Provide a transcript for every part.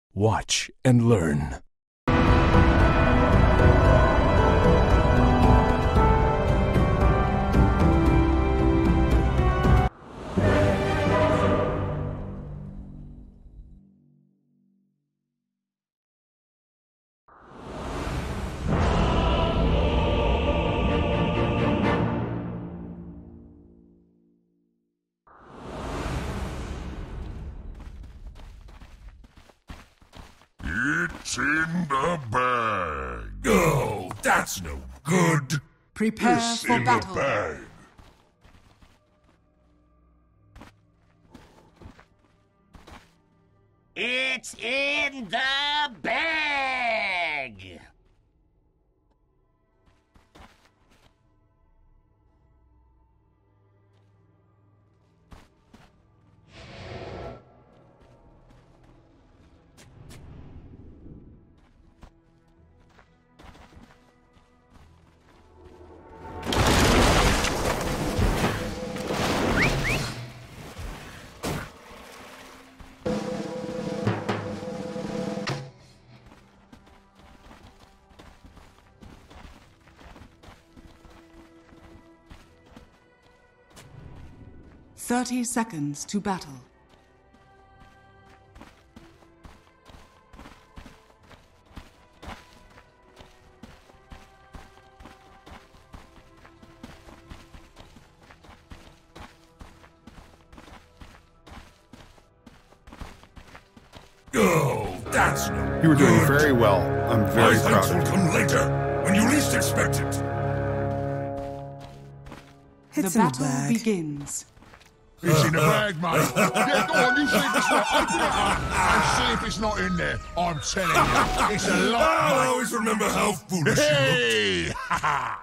Watch and learn. It's in the bag. Oh, that's no good. Prepare It's for in battle. the bag. It's in the bag! Thirty seconds to battle. Oh, that's no You were doing good. very well. I'm very My proud thanks of will you. come later, when you least expect it. The battle begins. It's in the bag, mate. Yeah, go on, you see if it's not. Open it up and see if it's not in there. I'm telling you, it's a lot, I'll mate. always remember how foolish you Hey! Ha ha!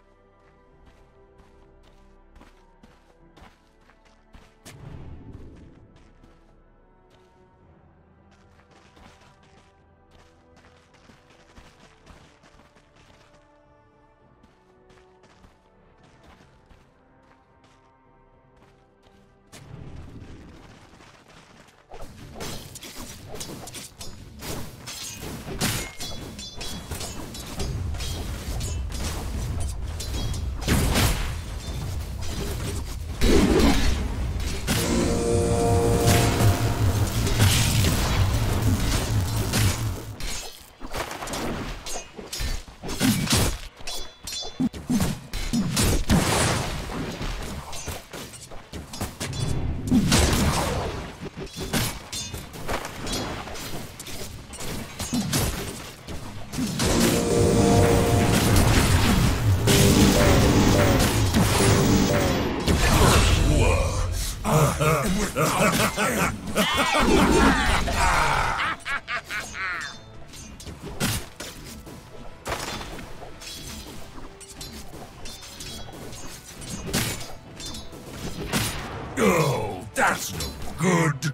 Oh, that's no good.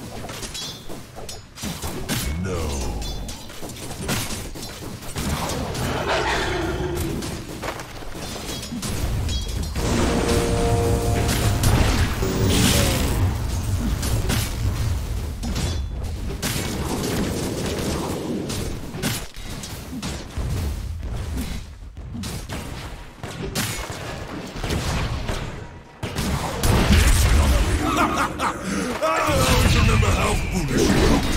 No. I'll always remember how foolish you are.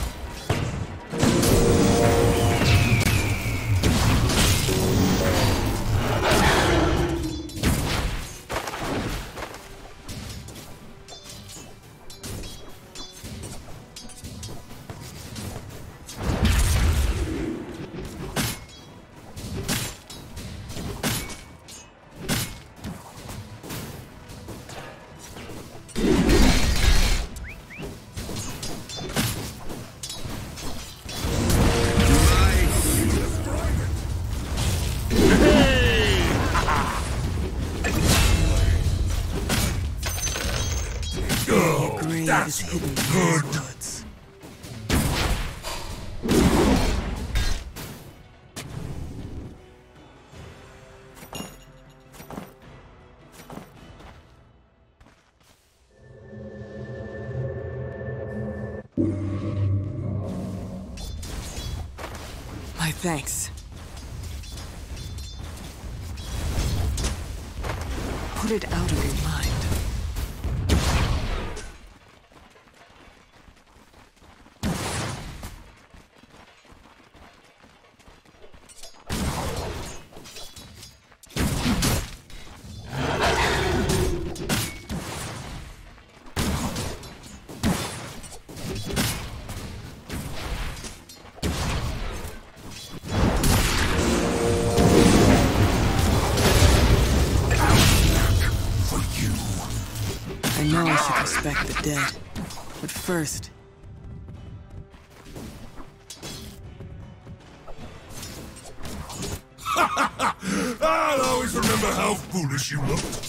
Oh, that's no good. My thanks. Put it out of your mind. I know I should respect the dead, but first... I'll always remember how foolish you looked.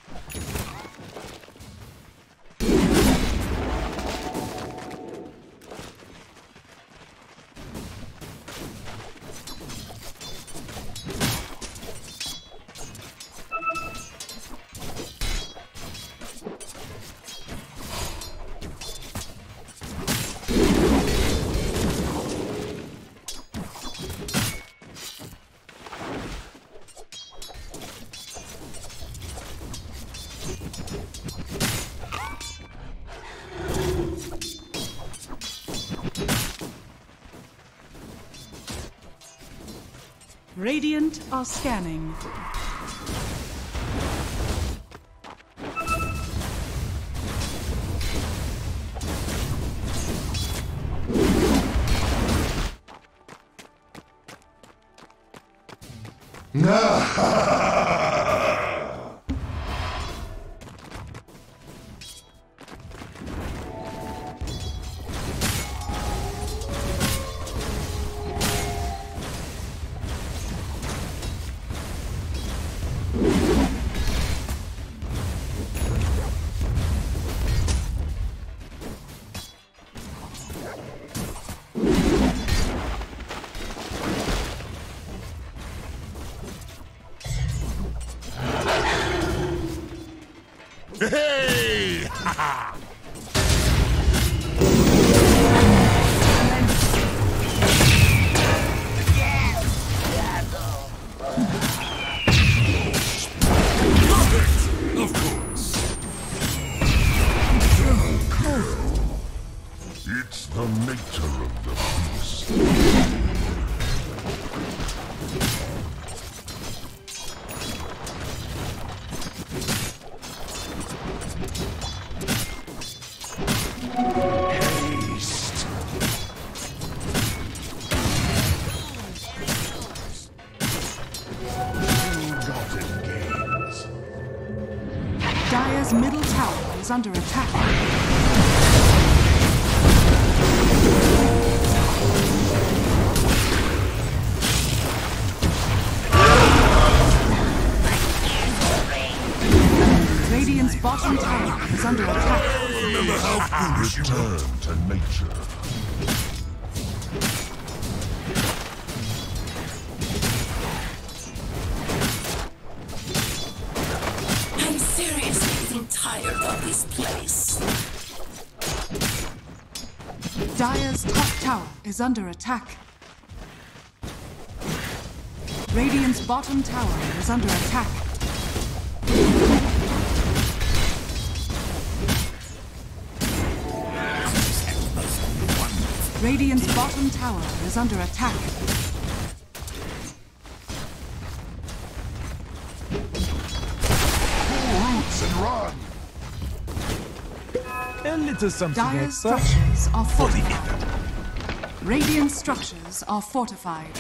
Radiant are scanning. Hey! Of course. It's the nature of the beast. Dire's middle tower is under attack. Radiant's bottom tower is under attack. Remember how foolish you were. Return to nature. I'm seriously getting tired of this place. Dire's top tower is under attack. Radiant's bottom tower is under attack. Radiant's bottom tower is under attack. Roots and run! A little something Dire's extra. structures are fortified. Radiant structures are fortified.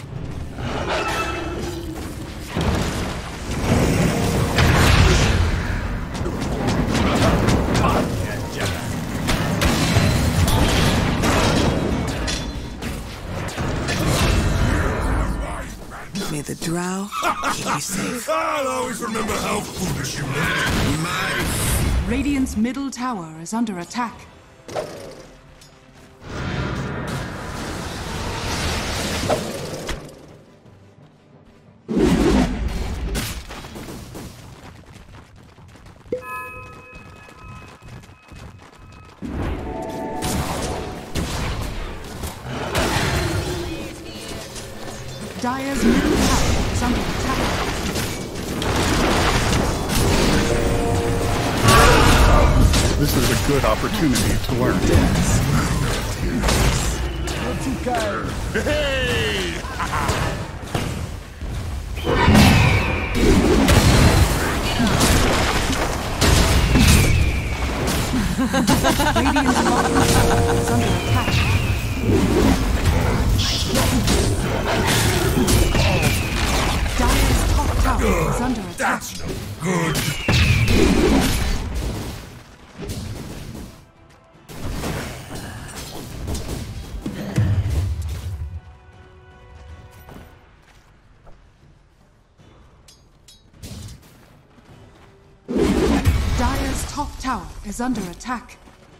May the drow keep you safe. I'll always remember how foolish you looked. Radiant's middle tower is under attack. Dire's middle tower is under attack. This is a good opportunity to learn. Hey! Radiant's bottom tower is under attack. Dire's top tower is under attack. That's no good. Dire's top tower is under attack.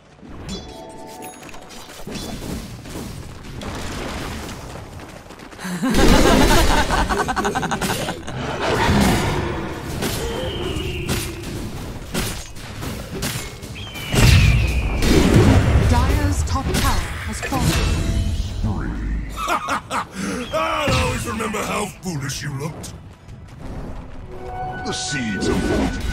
Dire's top tower has fallen. I'll always remember how foolish you looked. The seeds of fortune.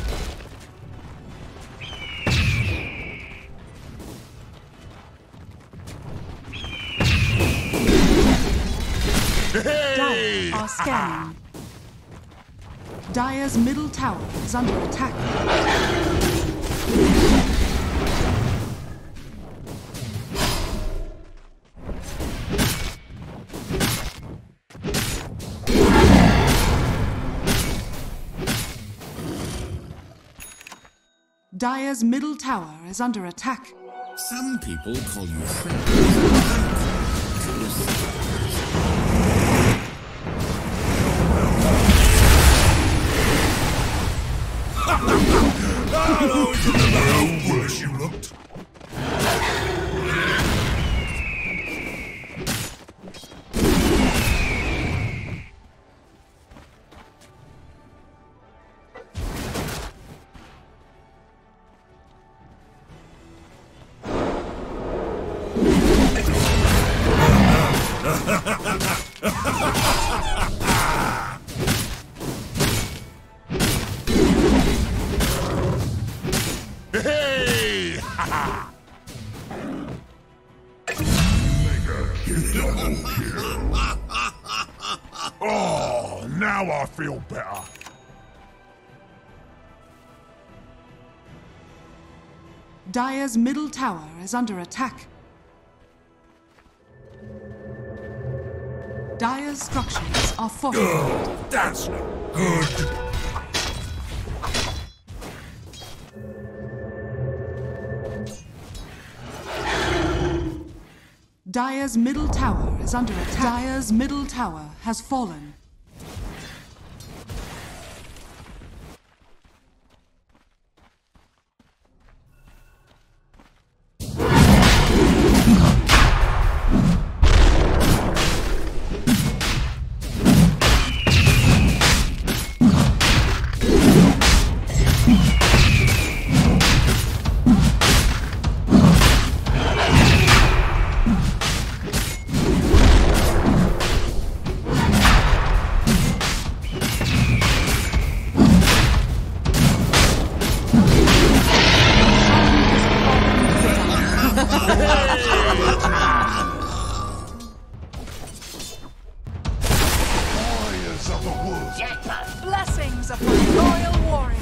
Dire are scanning. Dire's middle tower is under attack. Dire's middle tower is under attack. Some people call you friend. I'll always remember how foolish you looked. Hey! Oh, now I feel better. Dire's middle tower is under attack. Dire's structures are fortified. That's no good. Dire's middle tower is under attack. Dire's middle tower has fallen. Warriors of the woods. Blessings upon a loyal warrior.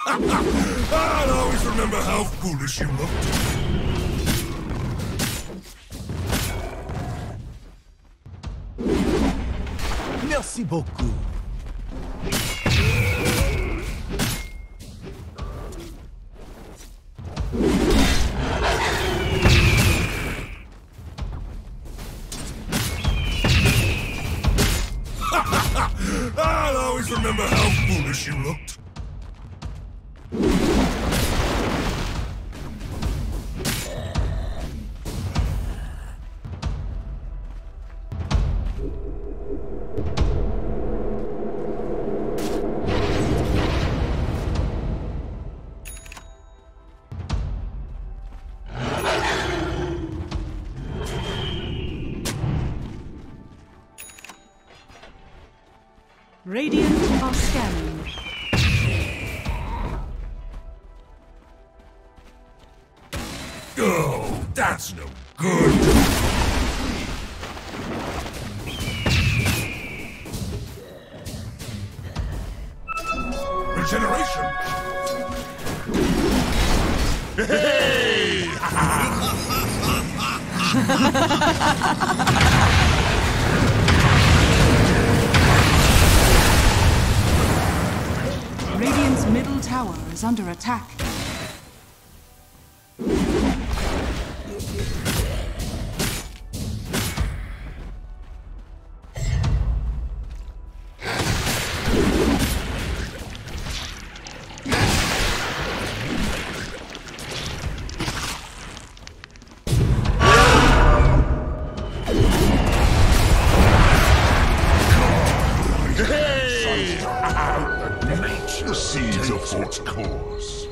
I'll always remember how foolish you looked. Merci beaucoup. I'll always remember how foolish you looked. Radiant are scanning. Oh, that's no good. Regeneration. Hey! Radiant's middle tower is under attack. The seeds of Fort's cause.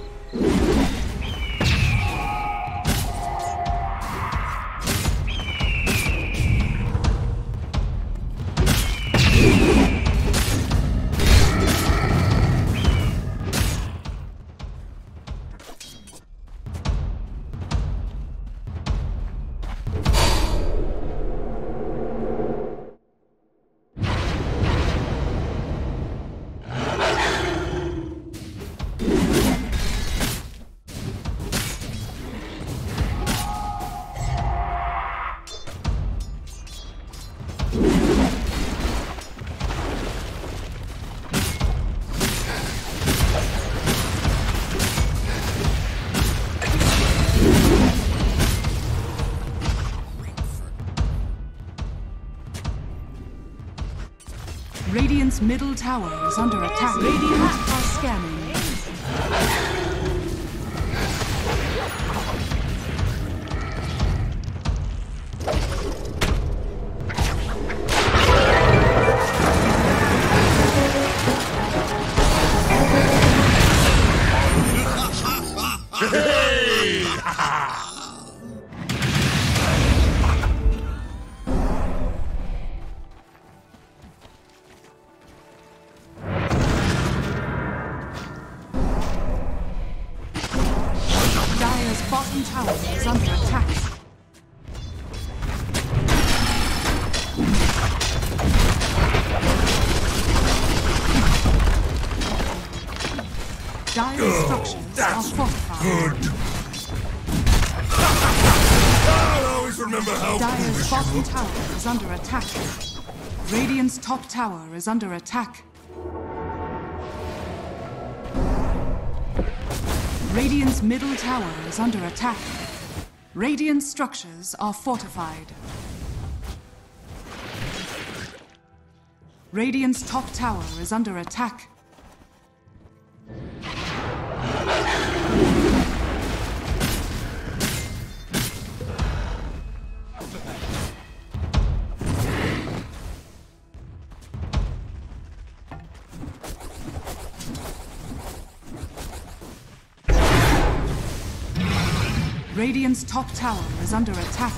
Radiant's middle tower is under attack. Radiant are scanning. Bottom tower is under attack. Dire's structures are fortified. Good. I'll always remember how Dire's foolish bottom you looked. tower is under attack. Radiant's top tower is under attack. Radiant's middle tower is under attack. Radiant structures are fortified. Radiant's top tower is under attack. Radiant's top tower is under attack.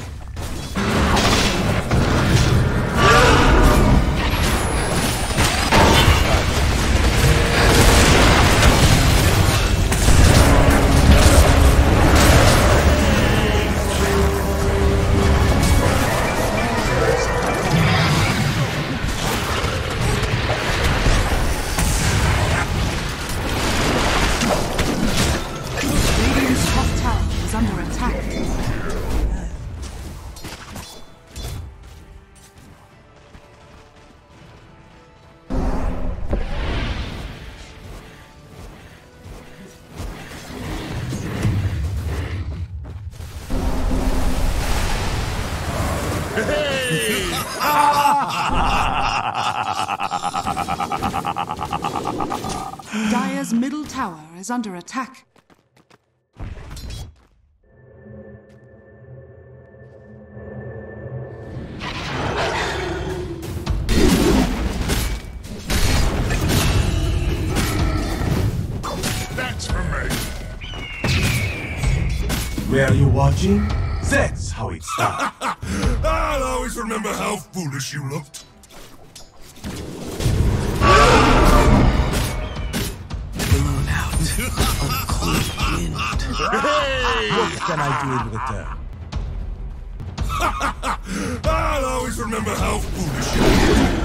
Dire's middle tower is under attack. That's for me. Were you watching? That's how it started. I'll always remember how foolish you looked. Blown out on a cold wind. What can I do in return? I'll always remember how foolish you looked.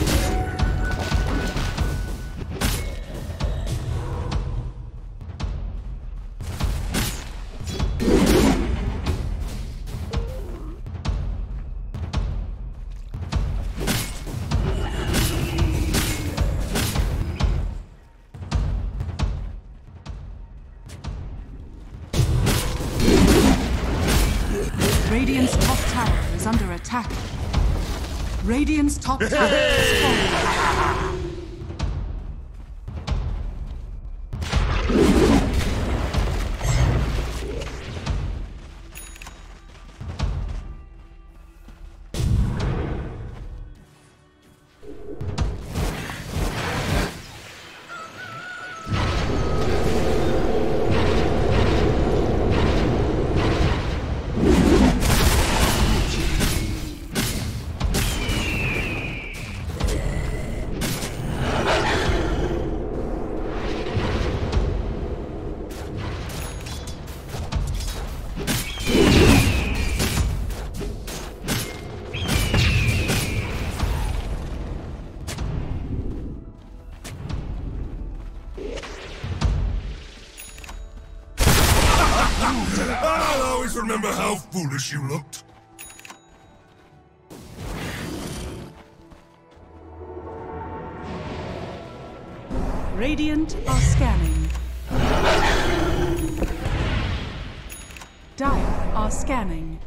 Radiant's top tower is under attack. Radiant's top tower is falling. I'll always remember how foolish you looked. Radiant are scanning. Dire are scanning.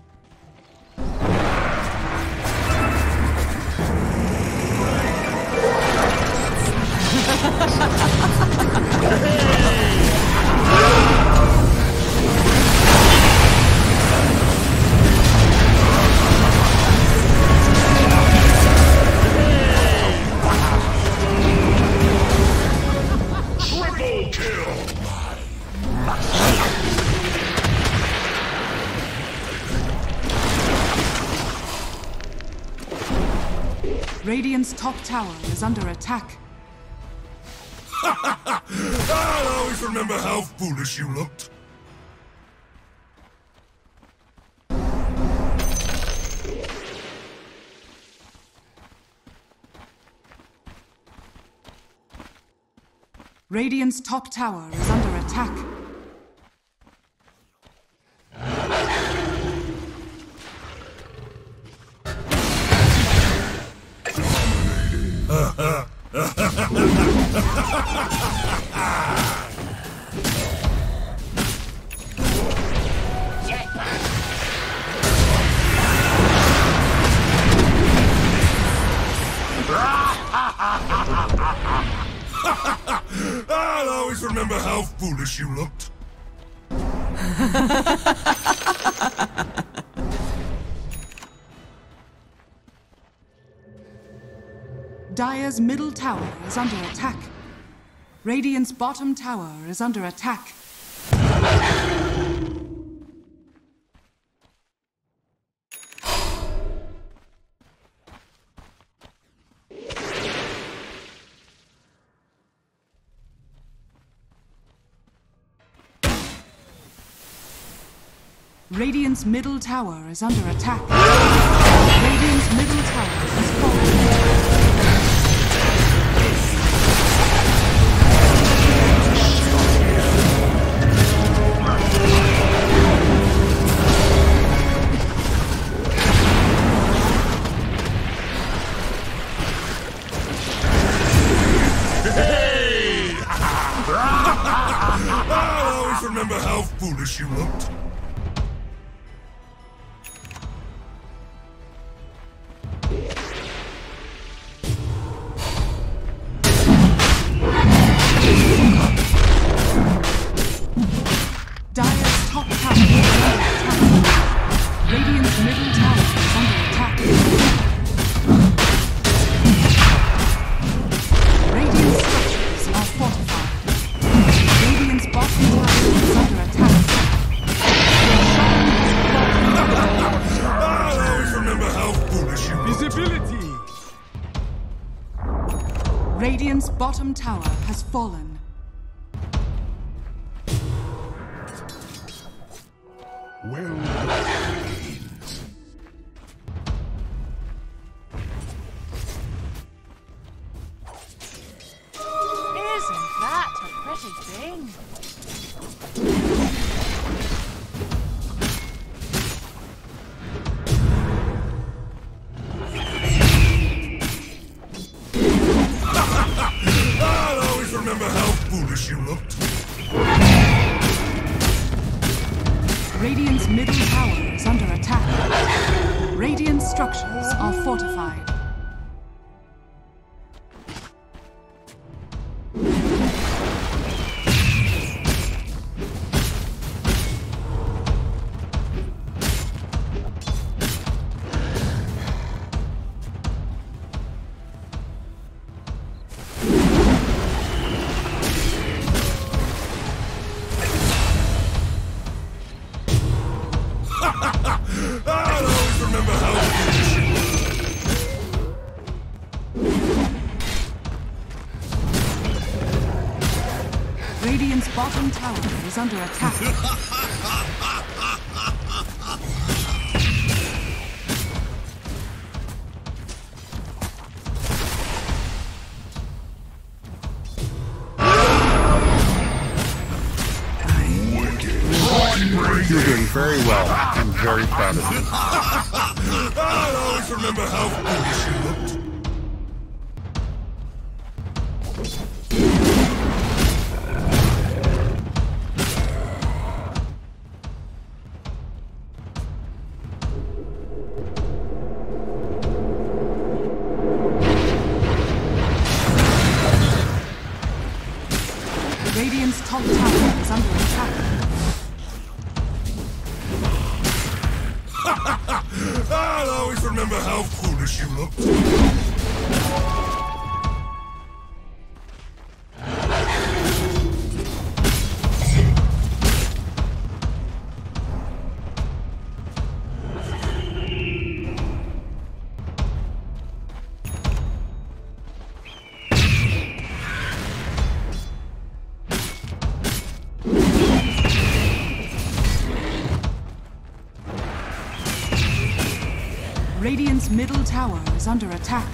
Triple kill! Radiant's top tower is under attack. I'll always remember how foolish you looked. Radiant's top tower is under attack. I'll always remember how foolish you looked. Dire's middle tower is under attack. Radiant's bottom tower is under attack. Radiant's middle tower is under attack. Radiant's middle tower is falling. I'll always remember how foolish you looked. Radiant's bottom tower has fallen. Well, Isn't that a pretty thing? I'll always remember how foolish you looked. Radiant's middle tower is under attack. Radiant structures are fortified. I'll always remember how foolish you looked. Radiant's bottom tower is under attack. You're doing very well. I'm very proud of you. I'll always remember how foolish you looked. Radiant's top tower is under attack. I'll always remember how foolish you looked. Radiant's middle tower is under attack.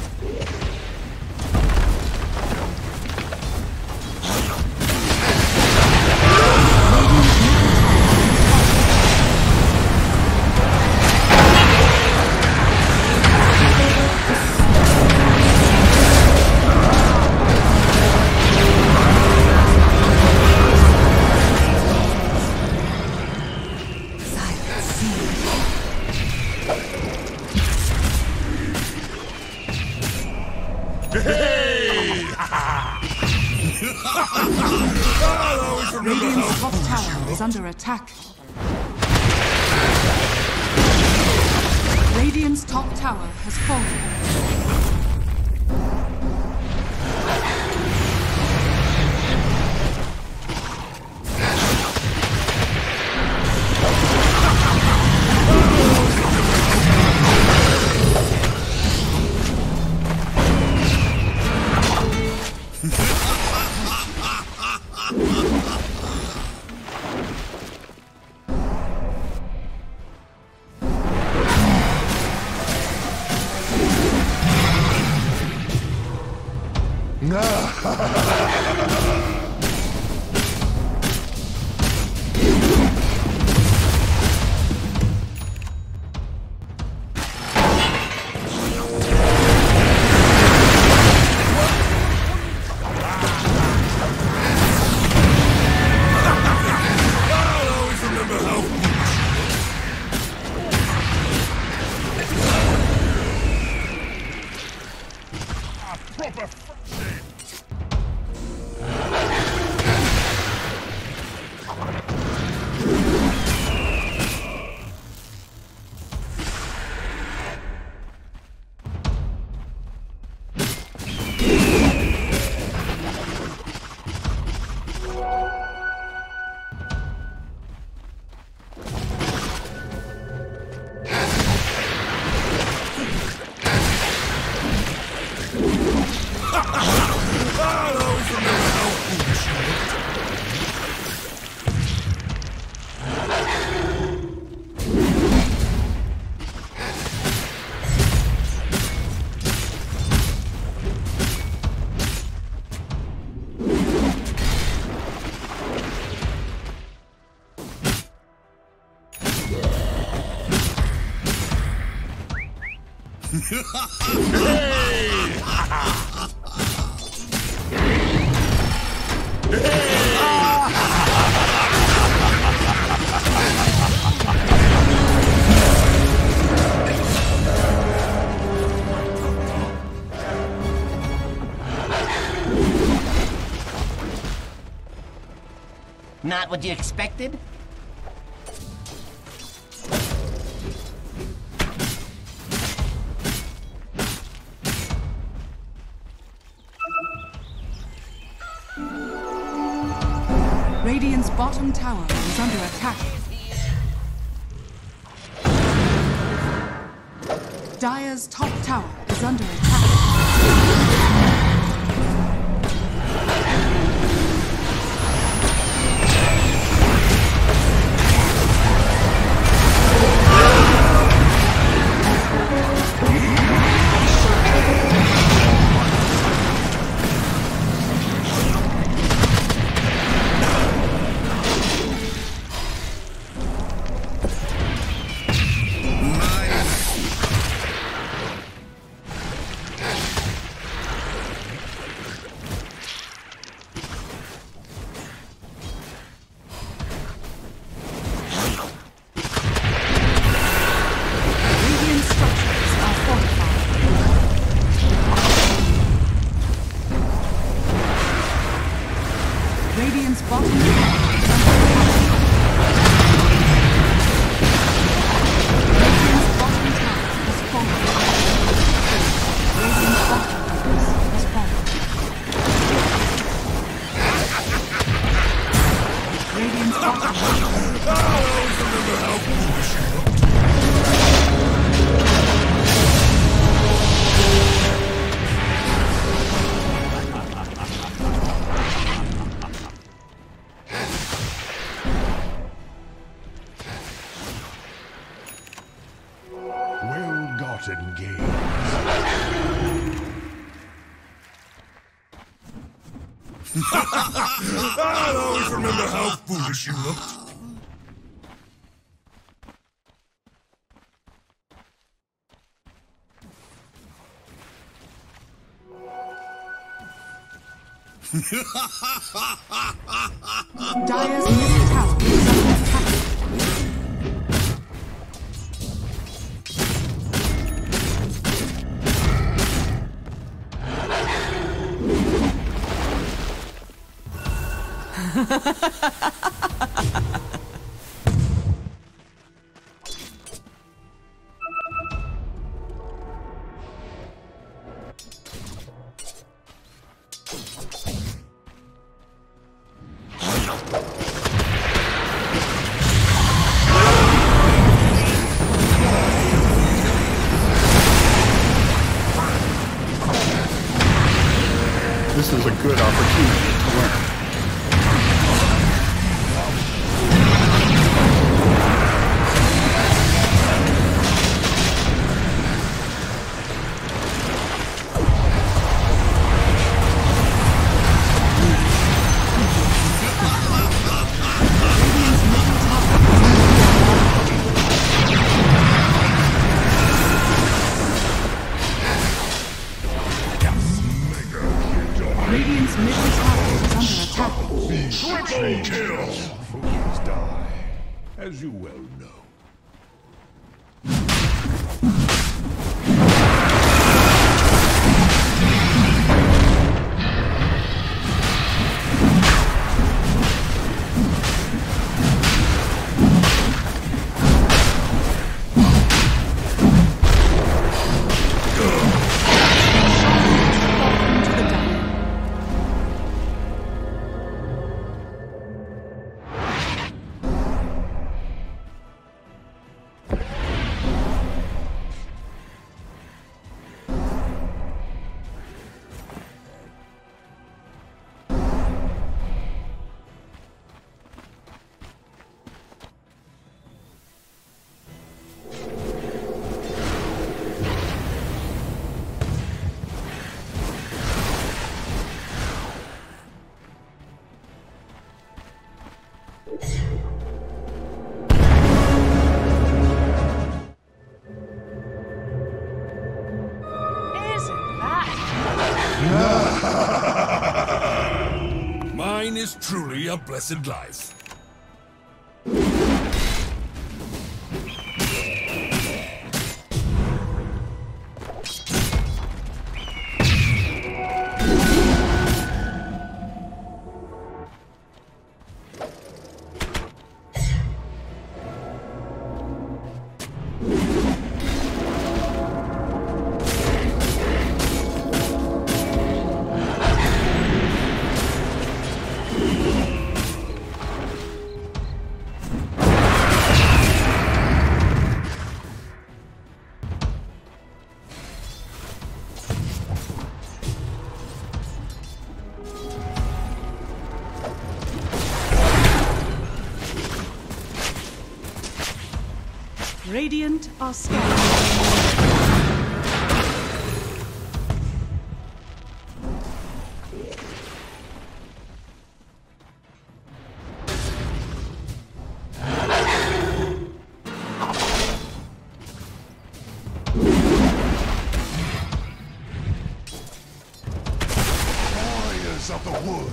Hey! I'll always remember Radiant's how top foolish you tower is looked. under attack. Radiant's top tower has fallen. Proper friendship. Ha ha ha! Not what you expected? Radiant's bottom tower is under attack. Dire's top tower is under attack. Radiant's bottom tower is under attack. Radiant's bottom tower has fallen. Radiant's bottom tower has fallen. Radiant's bottom tower has fallen. Well-gotten gains. I'll always remember how foolish you looked. Dire's middle tower is under attack. This is a good opportunity to learn. Radiant's middle tower is under attack. Triple kill! Fools die, as you well know. Mine is truly a blessed life. Radiant are scared. Warriors of the wood.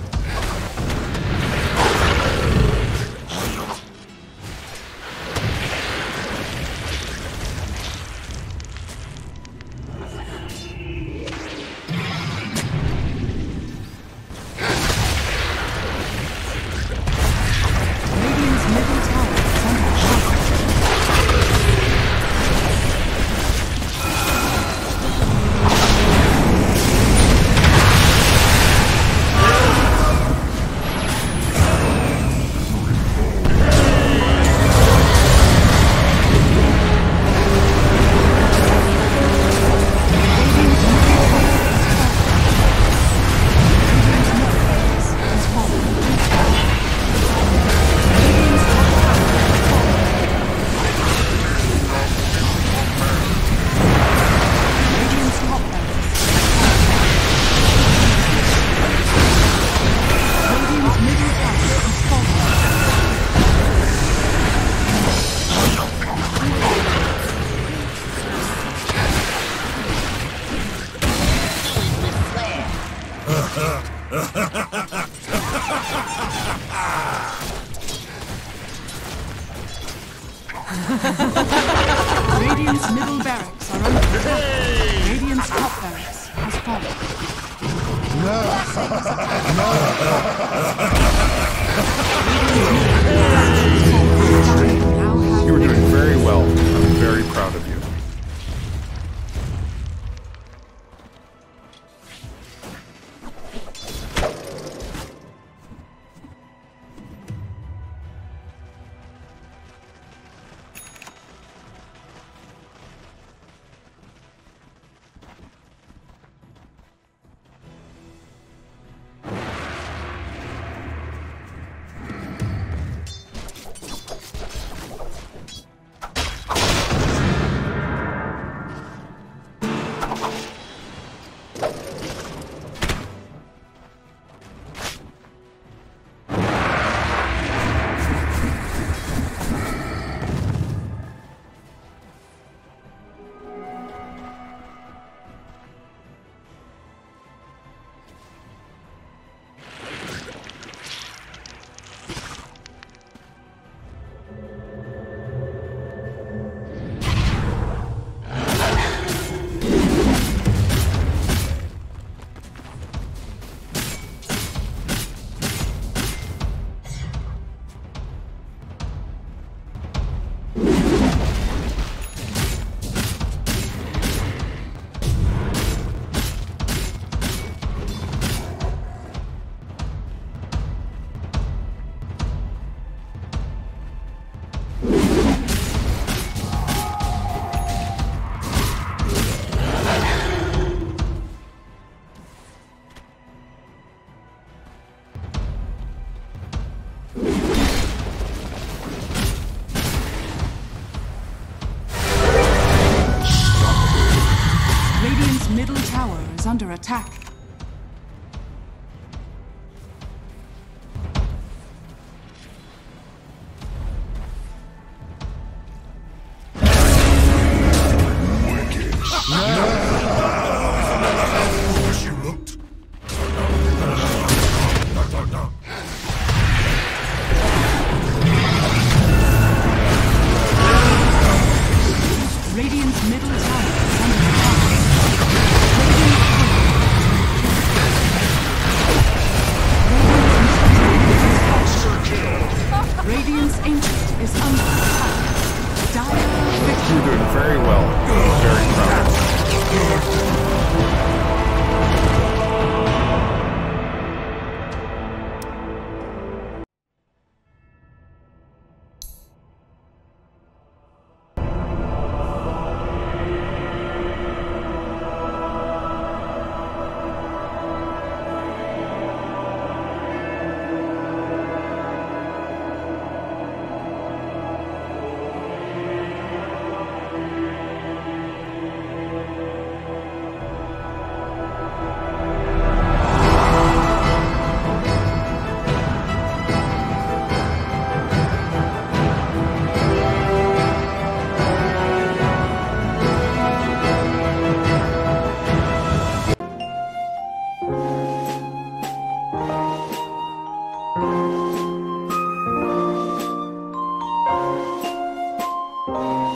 Radiant's middle barracks are under attack. Radiant's top barracks has fallen. You were doing very well. I'm very proud of you. Radiant's middle tower is under attack.